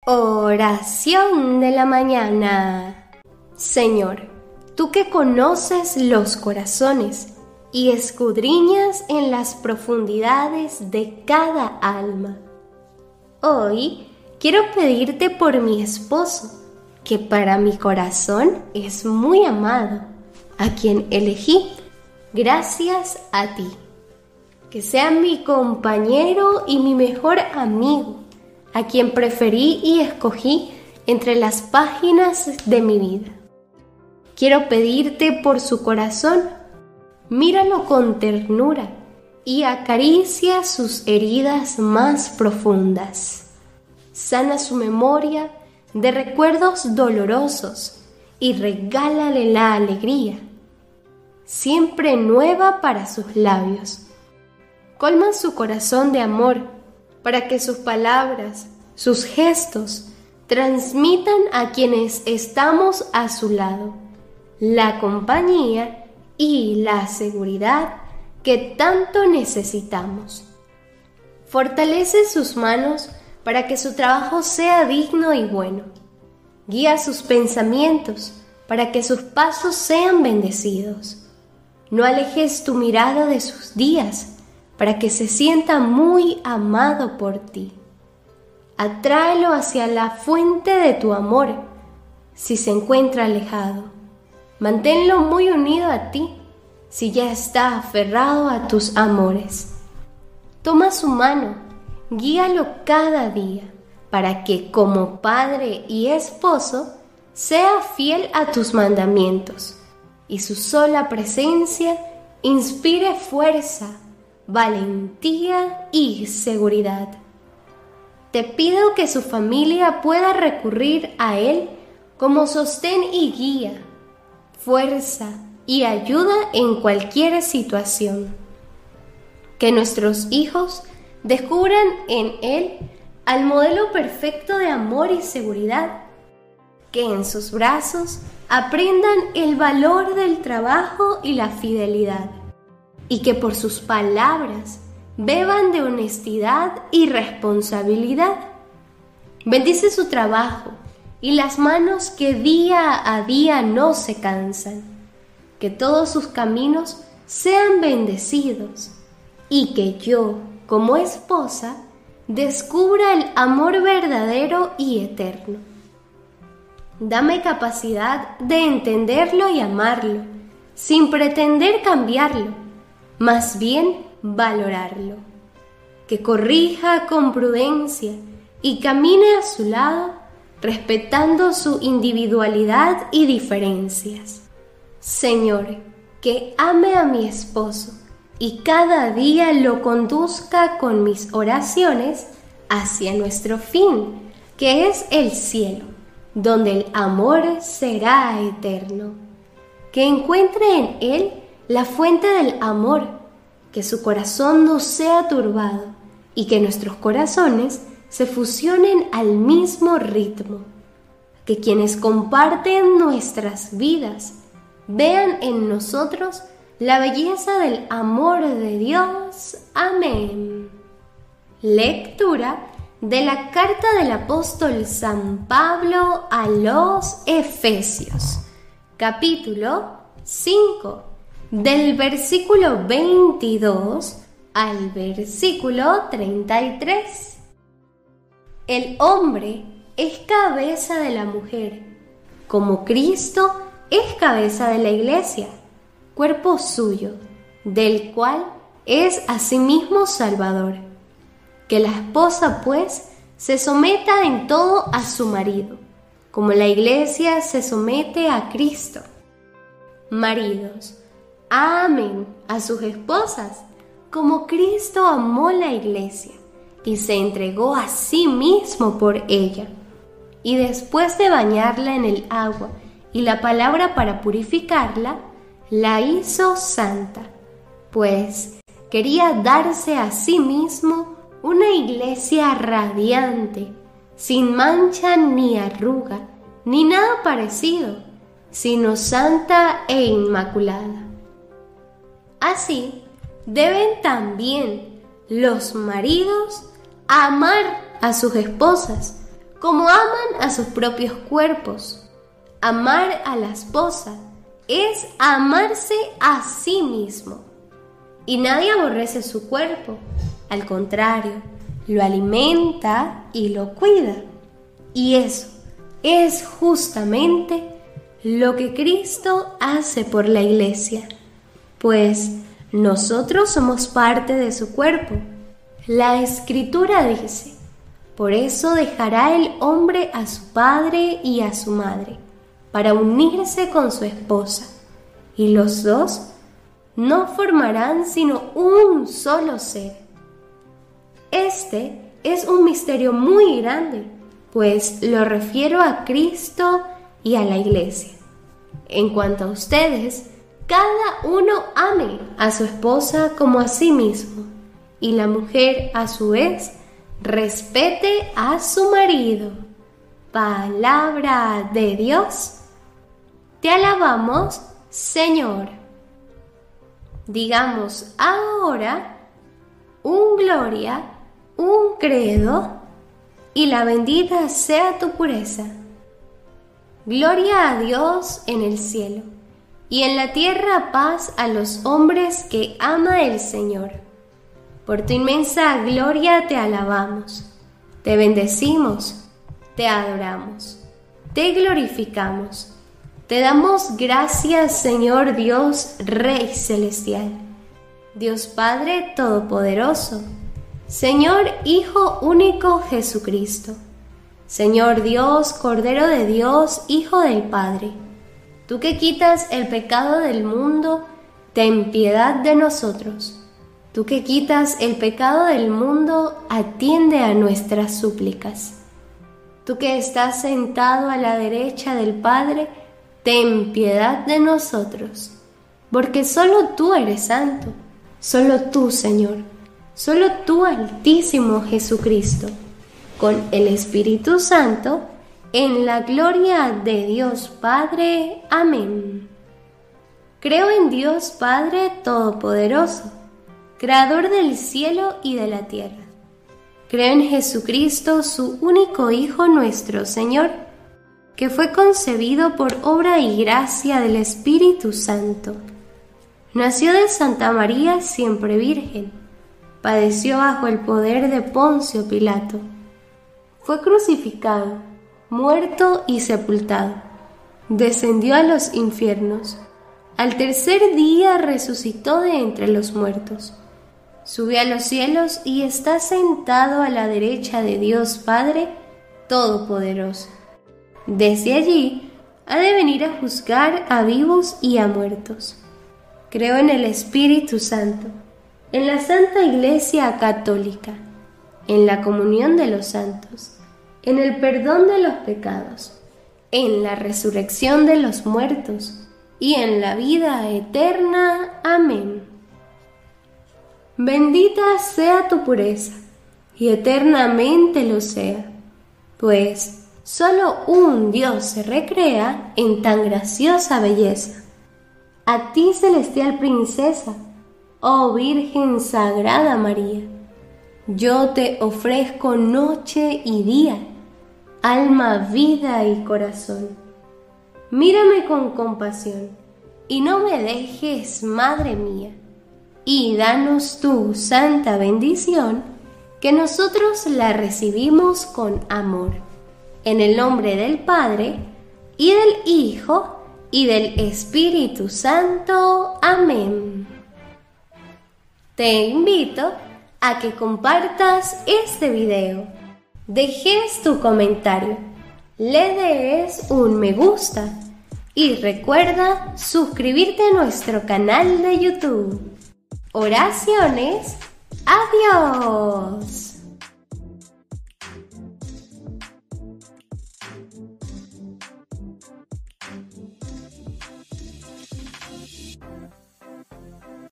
Oración de la mañana. Señor, tú que conoces los corazones y escudriñas en las profundidades de cada alma. Hoy quiero pedirte por mi esposo, que para mi corazón es muy amado, a quien elegí gracias a ti. Que sea mi compañero y mi mejor amigo, a quien preferí y escogí entre las páginas de mi vida. Quiero pedirte por su corazón, míralo con ternura y acaricia sus heridas más profundas. Sana su memoria de recuerdos dolorosos y regálale la alegría, siempre nueva para sus labios. Colma su corazón de amor para que sus palabras, sus gestos, transmitan a quienes estamos a su lado la compañía y la seguridad que tanto necesitamos. Fortalece sus manos para que su trabajo sea digno y bueno. Guía sus pensamientos para que sus pasos sean bendecidos. No alejes tu mirada de sus días para que se sienta muy amado por ti. Atráelo hacia la fuente de tu amor si se encuentra alejado. Manténlo muy unido a ti si ya está aferrado a tus amores. Toma su mano, guíalo cada día para que como padre y esposo sea fiel a tus mandamientos y su sola presencia inspire fuerza, valentía y seguridad. Te pido que su familia pueda recurrir a él como sostén y guía, fuerza y ayuda en cualquier situación. Que nuestros hijos descubran en él al modelo perfecto de amor y seguridad. Que en sus brazos aprendan el valor del trabajo y la fidelidad. Y que por sus palabras beban de honestidad y responsabilidad. Bendice su trabajo y las manos que día a día no se cansan. Que todos sus caminos sean bendecidos y que yo, como esposa, descubra el amor verdadero y eterno. Dame capacidad de entenderlo y amarlo, sin pretender cambiarlo, más bien valorarlo. Que corrija con prudencia y camine a su lado, respetando su individualidad y diferencias. Señor, que ame a mi esposo y cada día lo conduzca con mis oraciones hacia nuestro fin, que es el cielo, donde el amor será eterno. Que encuentre en él la fuente del amor, que su corazón no sea turbado y que nuestros corazones se fusionen al mismo ritmo. Que quienes comparten nuestras vidas vean en nosotros la belleza del amor de Dios. Amén. Lectura de la carta del apóstol San Pablo a los Efesios, capítulo 5, del versículo 22 al versículo 33. El hombre es cabeza de la mujer, como Cristo es cabeza de la iglesia, cuerpo suyo, del cual es asimismo Salvador. Que la esposa, pues, se someta en todo a su marido, como la iglesia se somete a Cristo. Maridos, amen a sus esposas, como Cristo amó la iglesia y se entregó a sí mismo por ella. Y después de bañarla en el agua y la palabra para purificarla, la hizo santa, pues quería darse a sí mismo una iglesia radiante, sin mancha ni arruga, ni nada parecido, sino santa e inmaculada. Así deben también los maridos amar a sus esposas como aman a sus propios cuerpos. Amar a la esposa es amarse a sí mismo. Y nadie aborrece su cuerpo, al contrario, lo alimenta y lo cuida. Y eso es justamente lo que Cristo hace por la iglesia, pues nosotros somos parte de su cuerpo. La Escritura dice: por eso dejará el hombre a su padre y a su madre, para unirse con su esposa, y los dos no formarán sino un solo ser. Este es un misterio muy grande, pues lo refiero a Cristo y a la iglesia. En cuanto a ustedes, cada uno ame a su esposa como a sí mismo, y la mujer, a su vez, respete a su marido. Palabra de Dios. Te alabamos, Señor. Digamos ahora un gloria, un credo, y la bendita sea tu pureza. Gloria a Dios en el cielo, y en la tierra paz a los hombres que ama el Señor. Por tu inmensa gloria te alabamos, te bendecimos, te adoramos, te glorificamos. Te damos gracias, Señor Dios, Rey Celestial, Dios Padre Todopoderoso, Señor Hijo único Jesucristo, Señor Dios, Cordero de Dios, Hijo del Padre. Tú que quitas el pecado del mundo, ten piedad de nosotros. Tú que quitas el pecado del mundo, atiende a nuestras súplicas. Tú que estás sentado a la derecha del Padre, ten piedad de nosotros, porque solo tú eres santo, solo tú, Señor, solo tú, Altísimo Jesucristo, con el Espíritu Santo, en la gloria de Dios Padre. Amén. Creo en Dios Padre Todopoderoso, Creador del cielo y de la tierra. Creo en Jesucristo, su único Hijo, nuestro Señor, que fue concebido por obra y gracia del Espíritu Santo. Nació de Santa María siempre Virgen, padeció bajo el poder de Poncio Pilato, fue crucificado, muerto y sepultado, descendió a los infiernos, al tercer día resucitó de entre los muertos, subió a los cielos y está sentado a la derecha de Dios Padre Todopoderoso. Desde allí ha de venir a juzgar a vivos y a muertos. Creo en el Espíritu Santo, en la Santa Iglesia Católica, en la comunión de los santos, en el perdón de los pecados, en la resurrección de los muertos y en la vida eterna. Amén. Bendita sea tu pureza, y eternamente lo sea, pues solo un Dios se recrea en tan graciosa belleza. A ti, celestial princesa, oh Virgen Sagrada María, yo te ofrezco noche y día, alma, vida y corazón. Mírame con compasión y no me dejes, Madre mía, y danos tu santa bendición, que nosotros la recibimos con amor. En el nombre del Padre, y del Hijo, y del Espíritu Santo. Amén. Te invito a que compartas este video, dejes tu comentario, le des un me gusta y recuerda suscribirte a nuestro canal de YouTube. Oraciones. Adiós.